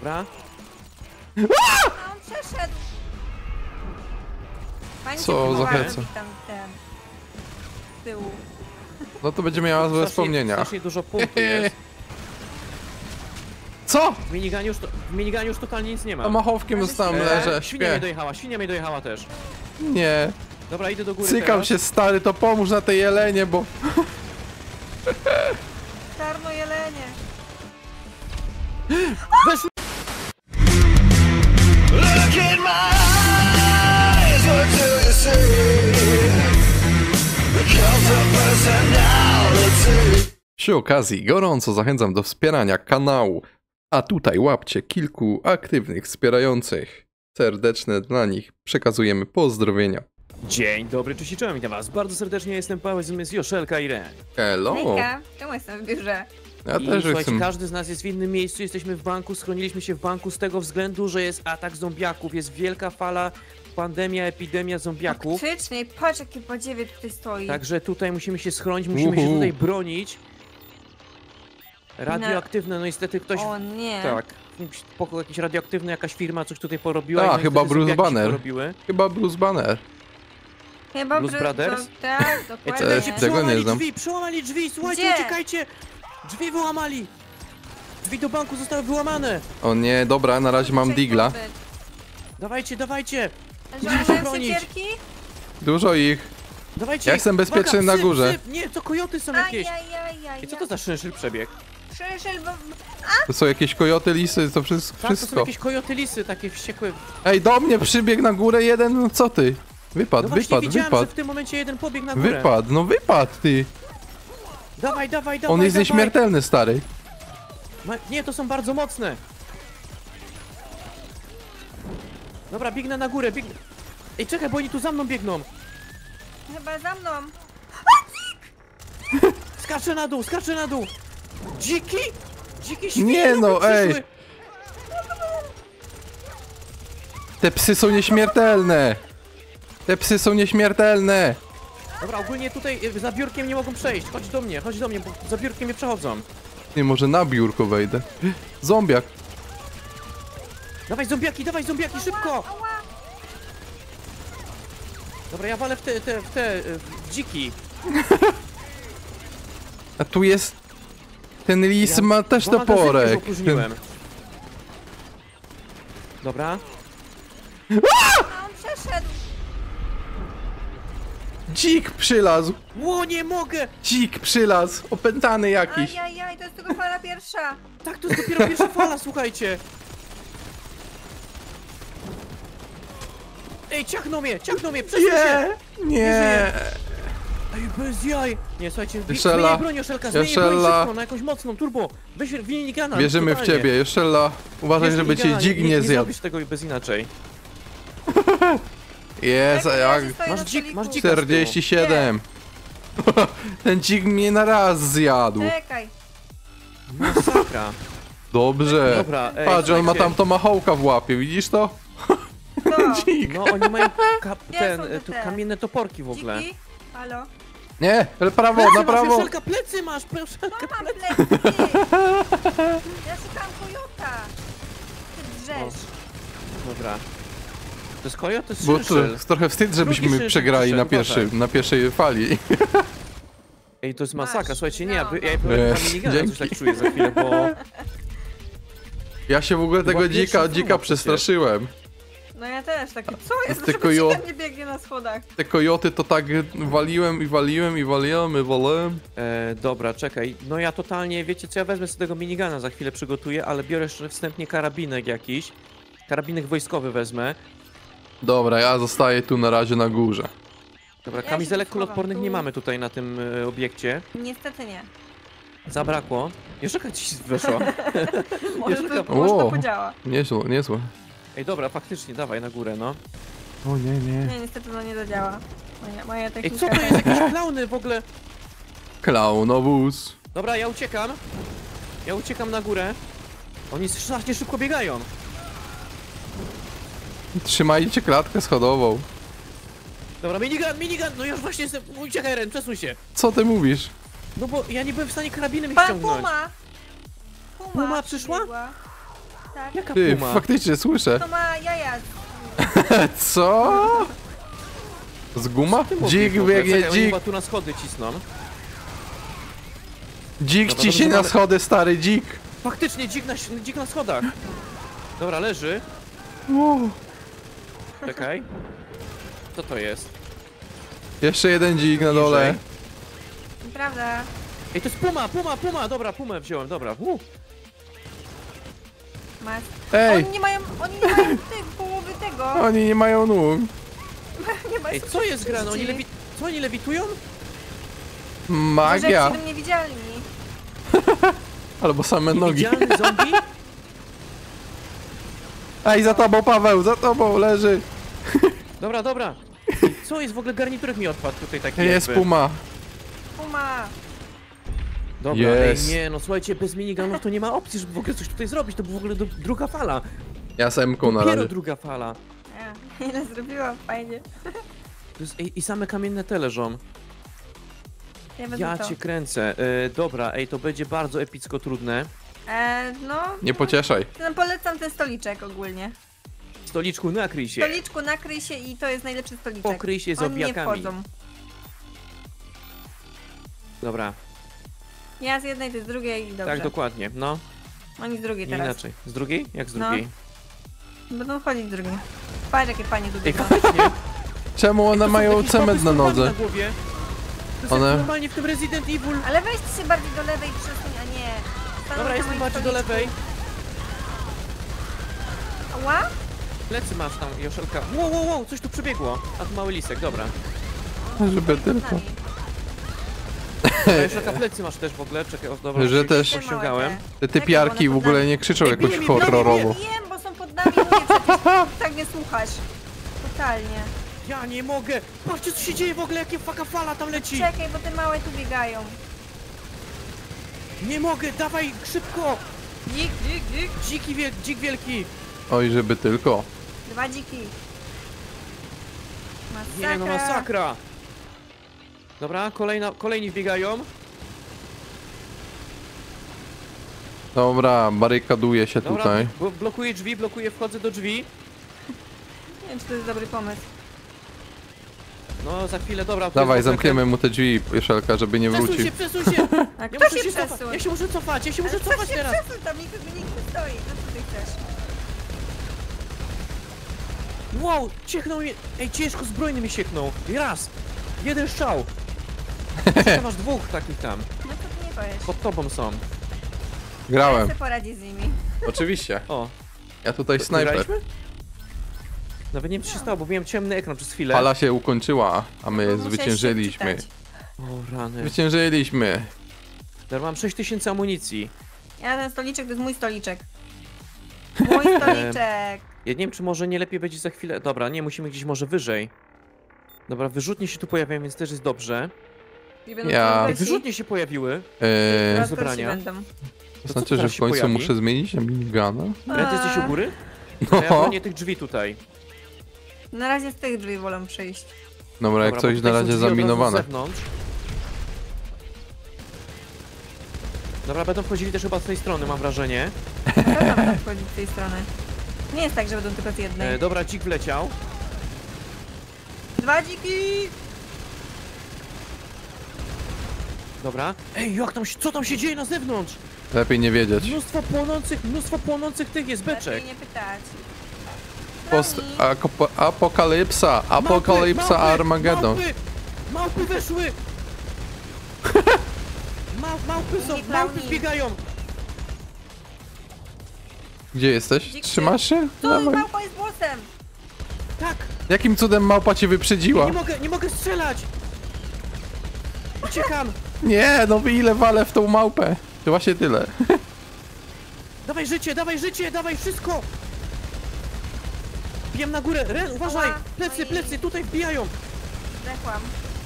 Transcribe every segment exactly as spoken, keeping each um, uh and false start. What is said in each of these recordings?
Dobra. No on przeszedł. Fajnie Co się za próbowałem heca? tam ten... z tyłu. No to będzie miała złe Strasznie, wspomnienia. strasznie dużo punktów jest. Co? W miniganie już, to, w miniganie już totalnie nic nie ma. Tomahawkiem Ale zostałem, świnia. leżę, Świnia mnie śpię. dojechała, świnia mnie dojechała też. Nie. Dobra, idę do góry Cykam teraz. się, stary, to pomóż na tej jelenie, bo... Czarno jelenie. Weszło! Look in my eyes, what do you see? The cult of personality. Przy okazji gorąco zachęcam do wspierania kanału, a tutaj łapcie kilku aktywnych wspierających. Serdeczne dla nich przekazujemy pozdrowienia. Dzień dobry, cześć i czołem, witam was bardzo serdecznie, jestem Paweł, z Joszelka i Ren. Hello! Hejka, czemu jestem w biurze? Ja I też słuchajcie, jestem... każdy z nas jest w innym miejscu, jesteśmy w banku, schroniliśmy się w banku z tego względu, że jest atak zombiaków, jest wielka fala, pandemia, epidemia zombiaków. Faktycznie, patrz jakie badziewie tutaj stoi. Także tutaj musimy się schronić, musimy się Uhu. tutaj bronić. Radioaktywne, no niestety ktoś... O nie. Tak, poko- jakiś radioaktywny, jakaś firma coś tutaj porobiła. A, i no chyba niestety Bruce zombiaki się Banner. porobiły. Chyba Bruce Banner. Chyba Blues br- Brothers? To, tak, Ej, dokładnie. czekajcie, Tego nie przełamali znam. drzwi, przełamali drzwi, słuchajcie, Gdzie? uciekajcie! Drzwi wyłamali! Drzwi do banku zostały wyłamane! O nie, dobra, na razie mam digla. Dawajcie, dawajcie! Że Musimy się mają bronić. siekierki? Dużo ich. Dawajcie! Ja jestem bezpieczny Uwaga, na psy, górze. Psy. Nie, to kojoty są jakieś! Ajajajaj. I co to za szynszil przebieg? Przeszel, bo... To są jakieś kojoty, lisy, to wszystko. Tak, to są wszystko. jakieś kojoty lisy, takie wściekłe. Ej, do mnie przybiegł na górę jeden, no co ty? Wypadł, No właśnie wypadł, widziałem, wypadł. że w tym momencie jeden pobiegł na górę. Wypadł, no wypadł ty. Dawaj, dawaj, dawaj, On jest dawaj. nieśmiertelny, stary. Ma... Nie, to są bardzo mocne. Dobra, biegnę na górę, biegnę. Ej, czekaj, bo oni tu za mną biegną. Chyba za mną. Skaczę na dół, skaczę na dół! Dziki? Dziki świnie Nie do no, mnie ej. przyszły. Te psy są nieśmiertelne. Te psy są nieśmiertelne. Dobra, ogólnie tutaj y, za biurkiem nie mogą przejść. Chodź do mnie, chodź do mnie, bo za biurkiem nie przechodzą. Nie, może na biurko wejdę. Zombiak. Dawaj zombiaki, dawaj zombiaki, szybko! Ała. Dobra, ja walę w te, te, w te, y, w dziki. A tu jest... Ten lis Ja ma też dwa magazynki już toporek. opóźniłem. Dobra. A on przeszedł. Dzik przylazł. Ło, nie mogę! Dzik przylazł. Opętany jakiś. Ajajaj, to jest tylko fala pierwsza. Tak, to jest dopiero pierwsza fala, słuchajcie. Ej, ciachnął mnie, ciachnął mnie, przesuń się! Nie, nie. Ej, bez jaj! Nie, słuchajcie, wi- Joszela, zmieniaj broń, Joszelka, zmieniaj broń Joszela. szybko, na jakąś mocną, turbo! Weź w minigana, Wierzymy w totalnie. ciebie, Joszela. Uważaj, Bierz żeby cię minigana, dzik nie, nie nie zjadł. zrobisz tego bez inaczej. Jest, a Czekaj, ja jak... się stoję Masz na dzik, stoliku. masz dzika z tyłu. czterdzieści siedem. Ten dzik mnie na raz zjadł. Czekaj. Masakra. Dobrze. Dobra, ej, Patrz, on ma słuchajcie. tam tomahawka w łapie, widzisz to? To. Dzik. No, oni mają ka Gdzie ten, są te tu, te? kamienne toporki w ogóle. Dziki? Halo? Nie, prawo, Plecy na masz, prawo. Joszelka, plecy masz, Joszelka, Mam plecy. plecy. Ja szukam kojota. Ty drzesz. Dobra. To jest kojot, to jest Bo to szyszel. jest trochę wstyd, Drugi żebyśmy szyszel, przegrali na, uważaj. pierwszy, na pierwszej fali. Ej, to jest masakra, Masz, słuchajcie, nie, ja, no, ja, ja no. powiem Ech, na minigana, coś dzięki. tak czuję za chwilę, bo... Ja się w ogóle była tego pierwsza dzika, fala dzika przecież. przestraszyłem. No ja też, takie, co jest? Te Dlaczego kojo- ci nie biegnie na schodach? Te kojoty to tak waliłem i waliłem i waliłem i waliłem. E, dobra, czekaj, no ja totalnie, wiecie co, ja wezmę sobie tego minigana, za chwilę przygotuję, ale biorę jeszcze wstępnie karabinek jakiś. Karabinek wojskowy wezmę. Dobra, ja zostaję tu na razie na górze. Dobra, Ja kamizelek się schowam kuloodpornych tu. nie mamy tutaj na tym e, obiekcie. Niestety nie. Zabrakło. Jeszcze jaka ci weszła. Może Joszelka- to, może to O. podziała. Niezłe, niezłe. Ej, dobra, faktycznie, dawaj na górę, no. O nie, nie. Nie, niestety to nie zadziała. Moja, moja Ej, technika... co to jest? Jakieś klauny w ogóle? Klaunowóz. Dobra, ja uciekam. Ja uciekam na górę. Oni strasznie szybko biegają. Trzymajcie klatkę schodową. Dobra, minigun, minigun, no już właśnie jestem... Uciekaj, Ren, przesuń się. Co ty mówisz? No bo ja nie byłem w stanie karabinem ich Pan ściągnąć. Puma! Puma, Puma przyszła? przybiegła. Tak. Jaka Ty, puma? faktycznie słyszę. To ma jaja. Co? Z guma? Ty mówisz, Dzik w ogóle? biegnie, Czekaj, oni dzik. chyba tu na schody cisną. Dzik Dobra, ciśnie dobrze, na mamy- schody, stary dzik. Faktycznie, dzik na, dzik na schodach. Dobra, leży. Wow. Czekaj. Co to jest? Jeszcze jeden dzik na dole. Niżej. Nieprawda. Ej, to jest puma, puma, puma! Dobra, pumę wziąłem, dobra. Uh. Masz. Ej, Oni nie mają, oni nie mają tych połowy tego. oni nie mają nóg. Nie ma Ej, co jest grane? Oni lewi... Co, oni lewitują? Magia. Może będą niewidzialni. Albo same nogi. Widzialny zombie? Ej, za tobą, Paweł, za tobą leży. Dobra, dobra. Ej, co jest w ogóle garniturek mi odpadł tutaj taki Jest jakby. puma. Puma. Dobra, Jest. ej, nie, no słuchajcie, bez minigunów to nie ma opcji, żeby w ogóle coś tutaj zrobić. To była w ogóle do, druga fala. Ja z M-ką na Dopiero razie. druga fala. Ja, ile zrobiłam, fajnie. To jest, ej, i same kamienne te leżą. Ja wezmę Ja to. cię kręcę. E, dobra, ej, to będzie bardzo epicko trudne. E, no, Nie pocieszaj. no, polecam ten stoliczek ogólnie. Stoliczku, nakryj W się. stoliczku nakryj się i to jest najlepszy stoliczek. Pokryj się Oni nie zombiakami. wchodzą. Dobra, Ja z jednej, ty z drugiej i dobrze. tak dokładnie, no. Oni z drugiej Nie teraz. inaczej. Z drugiej? Jak z No. drugiej? Będą wchodzić z drugiej. Patrz jakie panie tu Ej, biegną. faktycznie. Czemu one To są mają jakieś cement na baby z nodze? na głowie. To jest One- jak normalnie w tym Resident Evil. Ale weźcie się bardziej do lewej przesuń, a nie. Stanąć Dobra, na jestem moim bardziej do stoliczku. lewej. Ała? Plecy masz tam, Joszelka. Wow, wow, wow, coś tu przebiegło. A tu mały lisek, dobra. Żeby Z tylko. nami. A Joszelka, plecy masz też w ogóle. Czekaj, o, dobra. Że już też- Te małe ściągałem. Te typiarki w ogóle nie krzyczą Ej, jakoś bije mi, horrorowo. Wiem, bo są pod nami, mówię przecież. Tak nie słuchasz. Totalnie. Ja nie mogę! Patrzcie, co się dzieje w ogóle, jakie faka fala tam leci! Czekaj, bo te małe tu biegają. Nie mogę, dawaj, szybko! Dzik, dzik, dzik. Dziki wiel dzik wielki! Oj, żeby tylko. Dwa dziki. Masakra. Nie no, masakra! Dobra, kolejna, kolejni wbiegają. Dobra, barykaduje się Dobra, tutaj. blo- blokuję drzwi, blokuję, wchodzę do drzwi. Nie wiem, czy to jest dobry pomysł. No, za chwilę, dobra. tu Dawaj, jest w ogóle zamkniemy mu te drzwi, Jeszelka, żeby nie ten- Przesuń wrócił. się, przesuń się! A Ja kto muszę się się cofać, przesuł? ja się muszę cofać, ja się muszę Ale co cofać się teraz! przesuń? Tam nikt, nikt nie stoi. No co ty chcesz? Wow, ciechnął mnie. Ej, ciężko zbrojny mi sieknął. I raz. Jeden strzał. Ty masz dwóch takich tam. No co ty nie powiesz? Pod tobą są. Ja Grałem. sobie poradzi z nimi. Oczywiście. O, Ja tutaj snajper. graliśmy? Nawet nie wiem co się stało, bo miałem ciemny ekran przez chwilę. Fala się ukończyła, a my Musiałeś się zwyciężyliśmy. wczytać. O rany. Zwyciężyliśmy. Teraz mam sześć tysięcy amunicji. Ja ten stoliczek to jest mój stoliczek. Mój stoliczek. Ja nie wiem, czy może nie lepiej będzie za chwilę. Dobra, nie, musimy gdzieś może wyżej. Dobra, wyrzutnie się tu pojawiają, więc też jest dobrze. I będą Ja- coraz Ej, gorsi. wyrzutnie się pojawiły. Eee, Coraz zebrania. gorsi będą. to co znaczy, że teraz w się końcu pojawi? muszę zmienić na minigana? Red, jesteś u góry? No. A ja bronię tych drzwi tutaj. Na razie z tych drzwi wolą przyjść. Dobra, jak Dobra, coś bo tutaj na są razie drzwi od razu z zaminowane. zewnątrz. Dobra, będą wchodzili też chyba z tej strony, mam wrażenie. Na pewno będą wchodzić z tej strony. Nie jest tak, że będą tylko z jednej. E, dobra, dzik wleciał. Dwa dziki! Dobra. Ej, jak tam się, co tam się dzieje na zewnątrz? Lepiej nie wiedzieć. Mnóstwo płonących, mnóstwo płonących tych jest beczek. Lepiej nie pytać. Post Broni. akopo- apokalipsa, apokalipsa Małpy, Armageddon. Małpy, małpy weszły! Mał, małpy są, Nie małpy klauni. zbiegają! Gdzie jesteś? Dziki. Trzymasz się? Tu Dawaj. małpa jest głosem! Tak! Jakim cudem małpa cię wyprzedziła? Nie mogę, nie mogę strzelać! Uciekam! Nie, no ile walę w tą małpę. To właśnie tyle. Dawaj życie, dawaj życie, dawaj wszystko! Wbijam na górę, Ren, uważaj! Ała, Plecy, no i- plecy, tutaj wbijają! Zdechłam.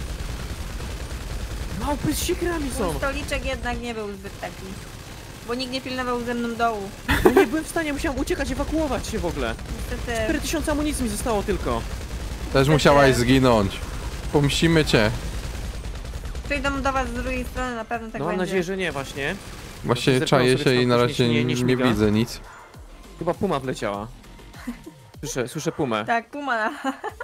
Małpy z sikrami są! Mój stoliczek jednak nie był zbyt taki. Bo nikt nie pilnował ze mną dołu. No nie byłem w stanie, musiałem uciekać, ewakuować się w ogóle. Niestety. cztery tysiące amunicji mi zostało tylko. Też musiałaś zginąć. Pomścimy cię. Przyjdą do was z drugiej strony, na pewno tak No mam będzie. nadzieję, że nie właśnie. Właśnie Zerknąłem czaję sobie się i tam, na coś razie nie- nie nie, nie śmiga. widzę nic. Chyba puma wleciała. Słyszę, słyszę pumę. Tak, puma.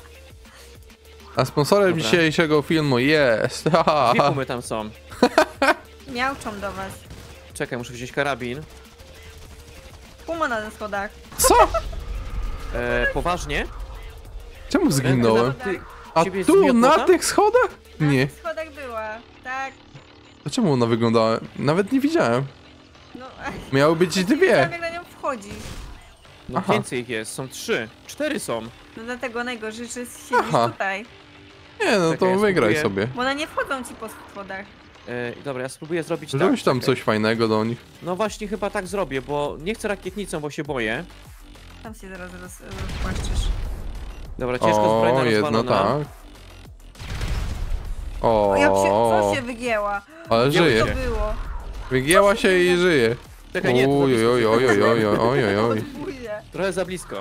A sponsorem Dobra. dzisiejszego filmu jest... ha, ha, Dwie ha. pumy tam są. Miałczą do was. Czekaj, muszę wziąć karabin. Puma na schodach. Co? E, poważnie? Czemu zginąłem? Ty, A ciebie tu, zmiotło na tam? tych schodach? Na Nie. tych schodach była. Tak. To czemu ona wyglądała? Nawet nie widziałem. No, Miały być Tam dwie. jak na nią wchodzisz. No Aha. więcej ich jest, są trzy. Cztery są. No dlatego najgorzej, że siedzisz Aha. tutaj. Nie, no Czekaj, ja to wygraj spróbuję. sobie. Bo one nie wchodzą ci po schodach. E, dobra, ja spróbuję zrobić tak. Zrobić tam czekaj. coś fajnego do nich. No właśnie chyba tak zrobię, bo nie chcę rakietnicą, bo się boję. Tam się zaraz roz, rozpłaszczysz. Dobra, ciężko zbrojna O, jedno rozwalona. tak. O, O, jak się, co się wygięła? ale Wzięły żyje. Co się. było? Wygięła się i żyje. Czekaj, nie, to za Oj, blisko. oj, oj, oj, oj, oj, oj, oj. Odbójnie. Trochę za blisko.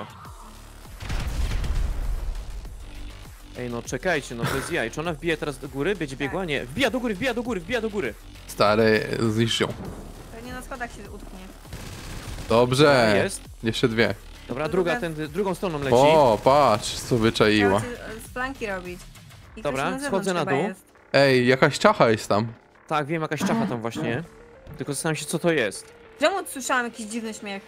Ej, no czekajcie, no bez jaj. Czy ona wbije teraz do góry? Będzie biegła? Nie. Wbija do góry, wbija do góry, wbija do góry. Stary, zniszcz ją. Pewnie na schodach się utknie. Dobrze. Jest. Jeszcze dwie. Dobra, druga tędy, drugą stroną leci. O, patrz, co wyczaiła. Chciała cię z flanki robić. I Dobra, ktoś na zewnątrz schodzę na chyba dół. Jest. Ej, jakaś czacha jest tam. Tak, wiem, jakaś czacha tam właśnie. Tylko zastanawiam się, co to jest. Czemu słyszałam jakiś dziwny śmiech?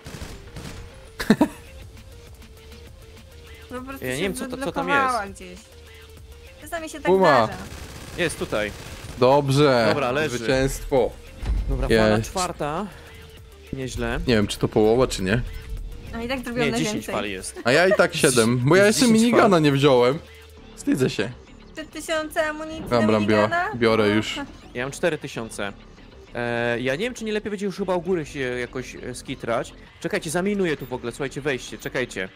No po prostu Ja nie się wiem, co to- co tam zablokowała jest. gdzieś. Czasami się tak Puma. zdarza. Jest tutaj. Dobrze. Dobra, leży. Zwycięstwo. Dobra, Jest. fala czwarta. Nieźle. Nie wiem, czy to połowa, czy nie. A i tak zrobiłem Nie, na dziesięć więcej. fali jest. A ja i tak siedem, bo ja jeszcze dziesięć minigana fal. nie wziąłem. Wstydzę się. trzy tysiące amunicji Dobra, na biorę, minigana? biorę już. Ja mam cztery tysiące. E, ja nie wiem, czy nie lepiej będzie już chyba u góry się jakoś e, skitrać. Czekajcie, zaminuję tu w ogóle, słuchajcie, wejście, czekajcie.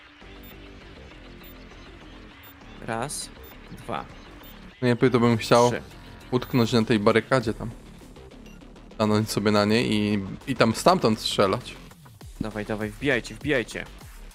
Raz, dwa, Nie, to bym chciał trzy. utknąć na tej barykadzie tam. Stanąć sobie na niej i, i tam stamtąd strzelać. Dawaj, dawaj, wbijajcie, wbijajcie.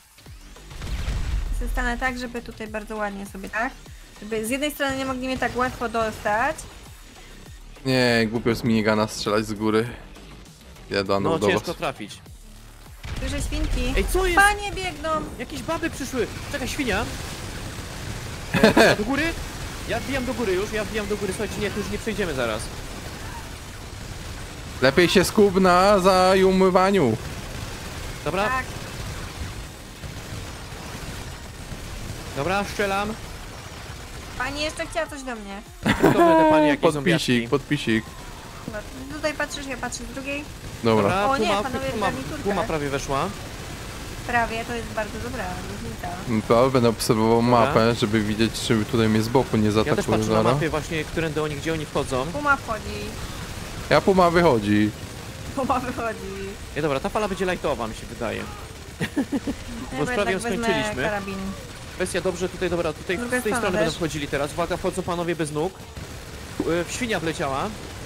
Zostanę tak, żeby tutaj bardzo ładnie sobie, tak? Żeby z jednej strony nie mogli mnie tak łatwo dostać. Nie, głupio z minigana strzelać z góry. Jadę No, do ciężko was. trafić. Słyszę świnki. Ej, co jest? Panie biegną! Jakieś baby przyszły! Czekaj, świnia! E, do góry? Ja wbijam do góry już, ja wbijam do góry, słuchajcie, nie, tu już nie przejdziemy zaraz. Lepiej się skup na zajumywaniu. Dobra, Tak, dobra, strzelam. pani jeszcze chciała coś do mnie. To będę pani jakieś zombiaki. Podpisik, podpisik. Dobra, tutaj patrzysz, ja patrzę z drugiej. Dobra. Dobra, O nie, puma, panowie, puma, garniturkę. puma prawie weszła. Prawie, to jest bardzo dobra różnica. No to będę obserwował Dobra. mapę, żeby widzieć, czy tutaj mnie z boku nie Ja też zaatakują patrzę na zaraz. mapie właśnie, którędy oni, gdzie oni wchodzą. Puma wchodzi. Ja puma wychodzi. Puma wychodzi. Nie, dobra, ta fala będzie lightowa, mi się wydaje. Ja już prawie ją wezmę skończyliśmy. karabin. Kwestia dobrze, tutaj, dobra, tutaj z Druga tej strona strony też. będą wchodzili teraz. Uwaga, wchodzą panowie bez nóg. Y, Świnia wleciała.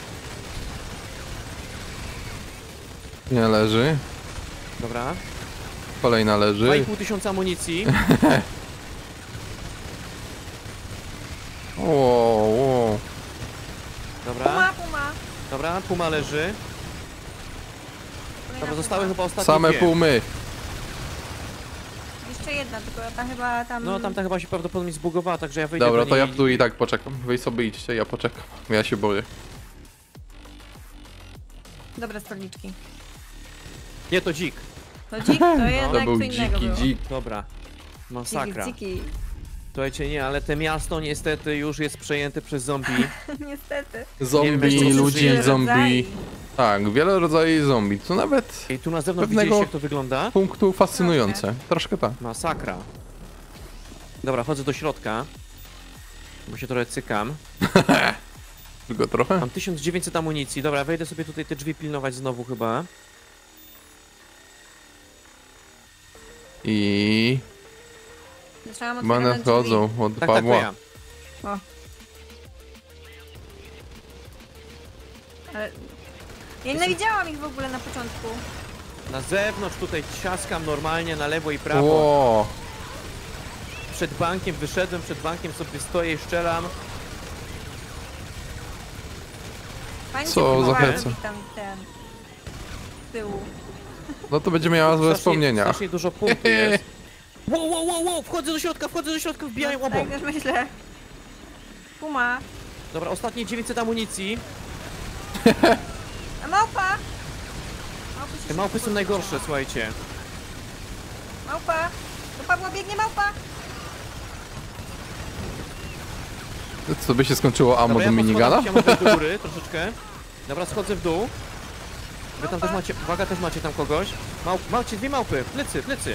Nie leży. Dobra. Kolejna dwa i leży. pół tysiąca amunicji. Wow, wow. Dobra, Puma, puma. dobra, puma leży. Kolejna Dobra, puma. zostały chyba ostatnie Same dwie. pumy. Jeszcze jedna, tylko ta chyba tam... No, tamta chyba się prawdopodobnie zbugowała, także ja wyjdę Dobra, do to ja niej tu i tak poczekam. Wy sobie idźcie, ja poczekam. Ja się boję. Dobre stoliczki. Nie, to dzik. To dzik, to jednak To był co innego dziki było. dzik. Dobra. Masakra. Dziki, dziki. Słuchajcie, nie, ale te miasto niestety już jest przejęte przez zombie. Niestety. Nie wiem, Zombie, jak to ludzi, żyje. zombie. Tak, wiele rodzajów zombie. To nawet I tu na zewnątrz Pewnego- widzieliście, jak to wygląda? punktu fascynujące. Troszkę tak. Masakra. Dobra, chodzę do środka. Bo się trochę cykam. Tylko trochę. Mam tysiąc dziewięćset amunicji. Dobra, wejdę sobie tutaj te drzwi pilnować znowu chyba. I Zaczęłam one otwierać drzwi. wchodzą od Tak, tak, to Pawła. ja. Ale... Ja nie widziałam ich w ogóle na początku. Na zewnątrz tutaj trzaskam normalnie na lewo i prawo. Ło, Przed bankiem wyszedłem, przed bankiem sobie stoję i strzelam. Fajnie Co się za próbowałem heca. ich tam ten... z tyłu. No to będzie miała złe Strasznie- wspomnienia. Strasznie dużo punktów jest. Wow, wow, wow, wow, wchodzę do środka, wchodzę do środka, wbijają No, obok. tak też myślę. Puma. Dobra, ostatnie dziewięćset amunicji. A małpa! Małpy się Te małpy szybko są najgorsze, podnoszą. słuchajcie. Małpa! Do Pawła biegnie małpa! Co by się skończyło ammo Dobra, do ja minigana? podchodam, ja mogę do góry troszeczkę. Dobra, schodzę w dół. Wy tam też macie, uwaga, też macie tam kogoś. Mał, macie dwie małpy, plecy, plecy.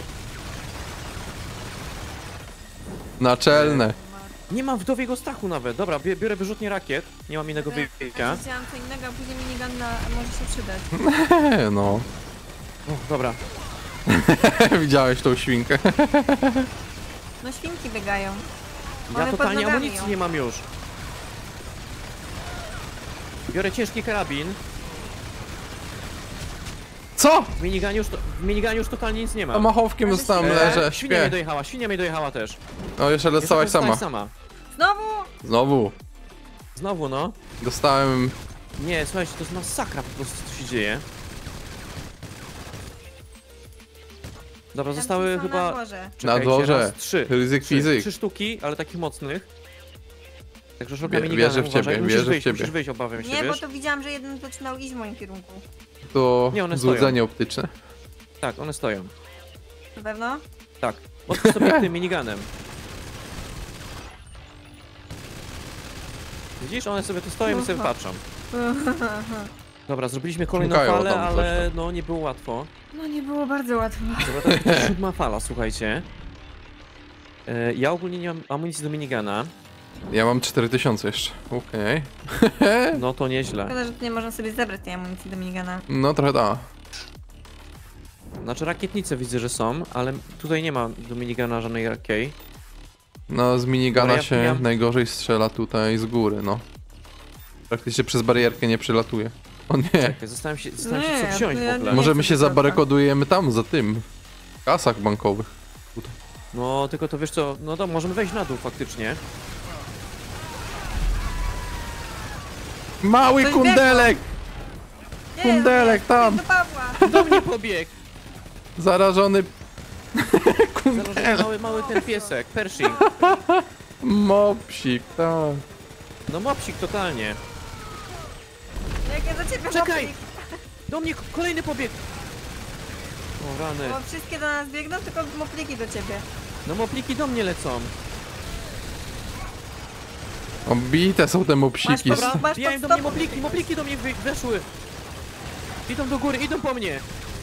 Naczelne. Nie mam wdowiego strachu nawet. Dobra, bie- biorę wyrzutnię rakiet. Nie mam innego wyjścia. Ja chciałam co innego, a później minigun na... może się przydać. No. O, dobra. Widziałeś tą świnkę. No świnki biegają. Ja Mamy pod totalnie nogami amunicji ją. nie mam już. Biorę ciężki karabin. Co? W miniganie już, to, w miniganie już totalnie nic nie ma. Tomahawkiem Ale zostałem, świnia- leżę, Świnia mnie śpię. dojechała, świnia mnie dojechała też. No jeszcze dostałaś Jeszcze sama. sama. Znowu! Znowu. Znowu no. Dostałem... Nie, słuchajcie, to jest masakra po prostu, co się dzieje. Dobra, zostały Tam są chyba... Na dworze. Na Czekajcie, dworze. raz, trzy. Ryzyk Trzy, fizyk. trzy sztuki, ale takich mocnych. Także Wie- szukam minigana, wierzę w uważaj. ciebie, Musisz wierzę w wyjść, ciebie. musisz wyjść, obawiam się, Nie, bo wiesz? to widziałam, że jeden zaczynał iść w moim kierunku. To Nie, one stoją. złudzenie optyczne. Tak, one stoją. Na pewno? Tak. Odpuść sobie tym miniganem. Widzisz, one sobie tu stoją i sobie patrzą. Dobra, zrobiliśmy kolejną Szukają falę, tam coś ale tam. no nie było łatwo. No nie było bardzo łatwo. Dobra, to jest siódma fala, słuchajcie. E, Ja ogólnie nie mam amunicji do minigana. Ja mam cztery tysiące jeszcze. Okej. No to nieźle. Szkoda, że tu nie można sobie zebrać tej amunicji do minigana. No trochę da. Znaczy rakietnice widzę, że są, ale tutaj nie ma do minigana żadnej rakiej. No z minigana Dobra, ja się wbijam. najgorzej strzela tutaj z góry, no. Praktycznie przez barierkę nie przelatuje. O nie. Czekaj, zastanawiam się, zastanawiam się Nie, co wziąć to w ja ogóle. nie- Może my chcę się do środka. zabarykadujemy tam, za tym. W kasach bankowych. No tylko to wiesz co, no to możemy wejść na dół faktycznie. Mały Coś kundelek! Nie, Kundelek no, tam. Do Pawła! Do mnie pobiegł! Zarażony Zaraz mały, mały ten piesek, Pershing. mopsik, tak. No mopsik totalnie. Jak ja do ciebie Czekaj! moplik. Do mnie kolejny pobiegł! O rany. Bo wszystkie do nas biegną, tylko mopliki do ciebie. No mopliki do mnie lecą. Obite są te mopsiki. Masz Dobra, Masz wbijają do pod mnie stopą. mopliki, mopliki do mnie wy- weszły. Idą do góry, idą po mnie.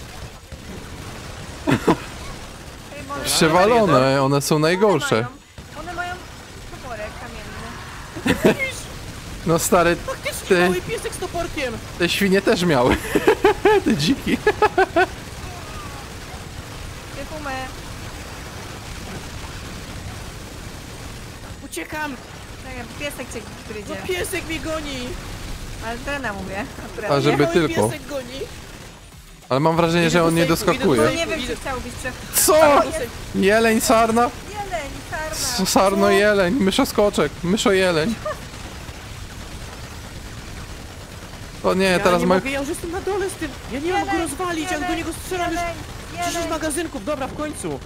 Ej, bo one- Przewalone, one są najgorsze. One mają, one mają toporek kamienny. No stary, Faktycznie Ty. mały piesek z toporkiem. te świnie też miały. Te dziki. Tyfumy. Uciekam! Czekaj, piesek cię, który No idzie. piesek mnie goni! Ale trena mówię. Akurat. A żeby Nie, mały tylko. piesek goni! Ale mam wrażenie, że on nie Idę do sejfu, idę do No doskakuje. nie wiem, Idę- czy chciałbyś przejść. Co? Jeleń, sarna? Jeleń, sarna. S- Sarno, jeleń, myszoskoczek, myszojeleń. O nie, Ja teraz nie ma... mogę, ja już jestem na dole z tym. Ja nie mam go Jeleń, rozwalić, jak do jeleń, niego strzelam już jeleń, dziesięć jeleń. magazynków. Dobra, w końcu.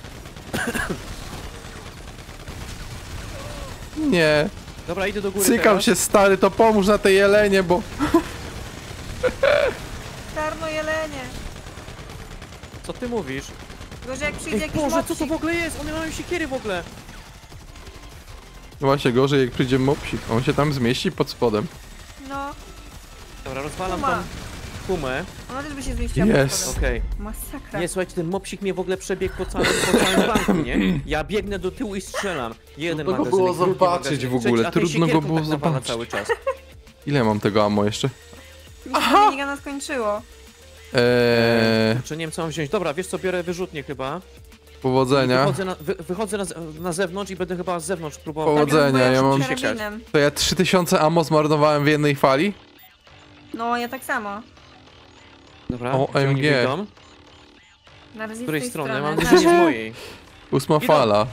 Nie. Dobra, idę do góry Cykam teraz. się, stary, to pomóż na tej jelenie, bo... Sarno, jelenie. Co ty mówisz? Gorzej jak przyjdzie Ej, jakiś Boże, co to mopsik. w ogóle jest? One mają siekiery w ogóle. Właśnie gorzej, jak przyjdzie mopsik. On się tam zmieści pod spodem. No, Dobra, rozwalam Puma. tą pumę. ona też by się zmieściła. Jest. pod Okej. spodem. Masakra. Nie, słuchajcie, ten mopsik mnie w ogóle przebiegł po całym, po całym banku, nie? Ja biegnę do tyłu i strzelam. Jeden Trudno go magazynek, było drugi zobaczyć magazynek, w ogóle, trzeci, a ten trudno go siekierką było tak nawala zobaczyć. cały czas. Ile mam tego ammo jeszcze? Mi się do minigana skończyło. Eee, Czy nie wiem co mam wziąć. Dobra, wiesz co, biorę wyrzutnię chyba. powodzenia. Wychodzę, na, wy, wychodzę na, z- na zewnątrz i będę chyba z zewnątrz próbował. Powodzenia. Tak, bo ja mam- szybkim karabinem. To ja trzy tysiące ammo zmarnowałem w jednej fali? No, ja tak samo. Dobra, O, gdzie oni M G. wyjdą? Na razie Z której tej strony? Mam Znaczy, nadzieję, że z mojej. Ósma Idą. fala.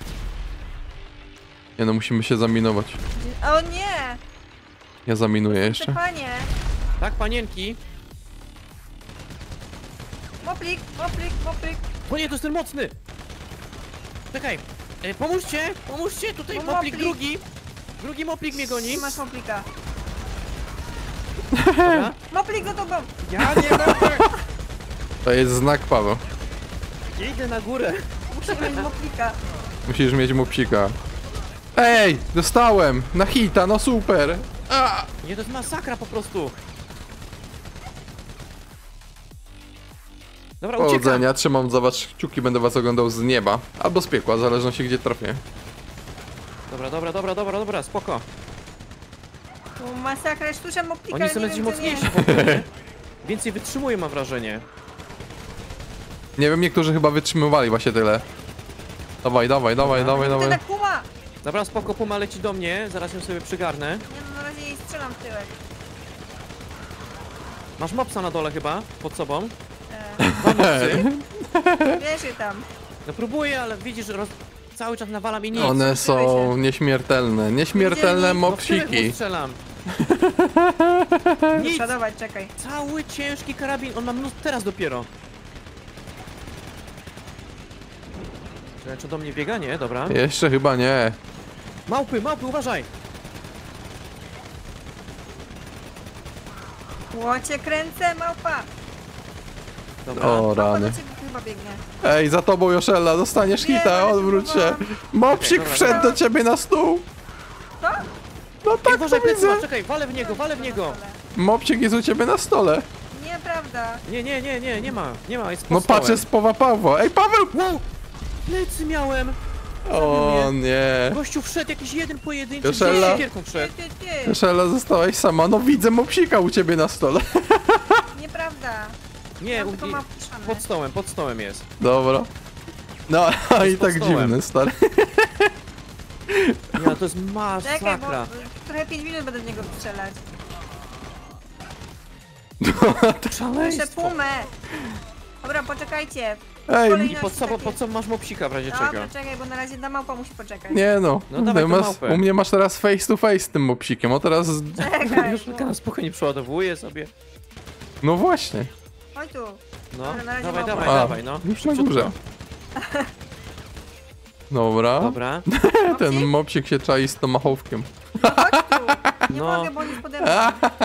Nie no, musimy się zaminować. O nie! Ja zaminuję Te jeszcze. panie! Tak, panienki? Mopsik Moplik, moplik, moplik. O nie, to jest ten mocny! Czekaj, e, pomóżcie, pomóżcie, tutaj No, moplik moplik. drugi. Drugi moplik mnie goni. Nie masz moplika. Dobra. Moplik za tobą. Ja nie mogę! To jest znak, Paweł. Idę na górę. Muszę mieć moplika. Musisz mieć mopsika. Ej, dostałem! Na hita, no super! A! Nie, to jest masakra po prostu. Dobra, uciekam. Powodzenia, trzymam za was kciuki, będę was oglądał z nieba. Albo z piekła, w zależności gdzie trafię. Dobra, dobra, dobra, dobra, dobra, spoko. Tu masakra, sztuczę moplika, Oni ale są nie bardziej wiem, co nie. mocniejsi w ogóle. Więcej wytrzymują, mam wrażenie. Nie wiem, niektórzy chyba wytrzymywali właśnie tyle. Dawaj, dawaj, dawaj, Dobra. dawaj, Ty dawaj. na kuma. Dobra, spoko, puma leci do mnie, zaraz ją sobie przygarnę. Nie no, na razie jej strzelam w tyłek. Masz mopsa na dole chyba, pod sobą. E, Dwa mopsy. wiesz je tam. No próbuję, ale widzisz, że roz... cały czas nawala mi nic. One są nieśmiertelne. Nieśmiertelne Widzieli? No, w których mu mopsiki. strzelam? Nic! Przodować, czekaj. Cały ciężki karabin, on ma mnóstwo teraz dopiero. Czy, czy do mnie biega? Nie, dobra. Jeszcze chyba nie. Małpy, małpy, uważaj! Łocie kręcę, małpa. Dobra. O Małpa rany. do ciebie chyba biegnie. Ej, za tobą Joszella, dostaniesz Nie, hita, ja odwróć się. próbowałam. Mopsik Dobra, wszedł dobra. do ciebie na stół. Co? No Ej, tak to uważaj, plecy widzę. masz, czekaj, walę w niego, walę w niego! Mopsik jest u ciebie na stole. Nieprawda. Nie, nie, nie, nie, nie ma, nie ma, jest pod No stołem. patrzę z powa Pawła. Ej, Paweł! Wow! Plecy miałem! O nie. Gościu wszedł jakiś jeden pojedynczy, Joszella? z siekierką Ty, wszedł. ty, ty. Joszella, zostałaś sama. No widzę mopsika u ciebie na stole. Nieprawda. Nie, Mam u- tylko i- ma wpiszane. pod stołem, pod stołem jest. Dobra. No, a i pod tak stołem. dziwny, stary. Nie, ale to jest Czekaj, bo masakra. trochę pięć minut będę w niego strzelać. Muszę Szaleństwo. pumę. Dobra, poczekajcie. Ej, Kolej- I pod sobą, pod sobą masz mopsika w razie czego. Dobra, czekaj, bo na razie ta małpa musi poczekać. nie no. No dawaj Ty tę masz, małpę. u mnie masz teraz face to face z tym mopsikiem, o teraz... Czekaj, Już bo... na spokojnie przeładowuje sobie. No właśnie. Chodź tu. No, Dobra, na razie dawaj, małpa. dawaj, A, dawaj, no. już na Szybciutko. górze. Dobra. Dobra. Ten Mopsik? mopsik się czai z tomahawkiem. Chodź tu. Nie No. mogę, bo on jest pode mną.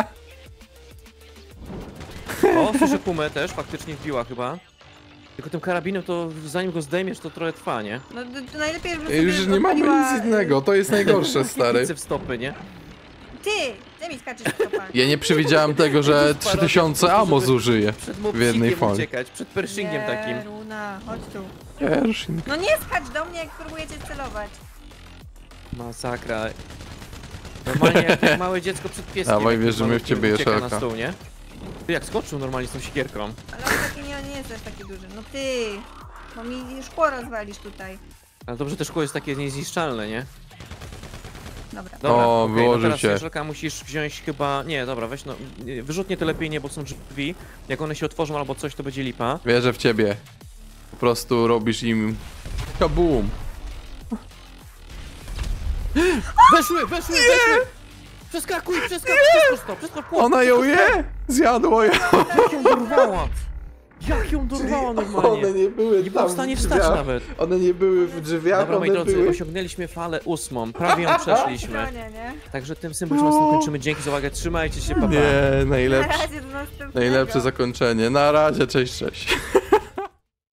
O, słyszę pumę też, faktycznie wbiła chyba. Tylko tym karabinem to zanim go zdejmiesz to trochę trwa, nie? No to, to najlepiej, żeby sobie Już nie mamy odpaliła, nic innego, to jest najgorsze, stary. Kicy w stopy, nie? Ty! Ty mi skaczesz w topa. Ja nie przewidziałem tego, że trzy tysiące ammo zużyje. Przed W jednej mopsikiem fali. uciekać, przed pershingiem Nie, takim. Runa, chodź tu. Pershing. No nie skacz do mnie, jak próbujecie celować. Masakra. Normalnie jak, jak małe dziecko przed pieskiem. Dawaj, jak wierzymy w malutkim ciebie, ucieka Joszelka. na stół, nie? Ty jak skoczył normalnie z tą siekierką. Ale on taki nie, nie jest też taki duży. No ty! Bo mi szkło rozwalisz tutaj. Ale dobrze, te szkło jest takie niezniszczalne, nie? Dobra. Dobra, O, okej, wyłożył no teraz się. Joszelka musisz wziąć chyba... Nie, dobra, weź no... nie, wyrzutnie to lepiej nie, bo są drzwi. Jak one się otworzą albo coś, to będzie lipa. Wierzę w ciebie. Po prostu robisz im... Kabum. Weszły, weszły, weszły! Przeskakuj, przeskakuj, przeskocz to, przeskocz płot. Ona ją je? Zjadło ją. Jak ją dorwała! Jak ją dorwała normalnie! nie były Nie była w stanie wstać nawet. One nie były w drzwiach, Dobra, moi drodzy, osiągnęliśmy falę ósmą, prawie ją przeszliśmy. Nie, nie. Także tym symbolicznym no. kończymy. Dzięki za uwagę, trzymajcie się, pa pa. Nie, Na najlepsze, razie do następnego. najlepsze zakończenie. Na razie, cześć, cześć.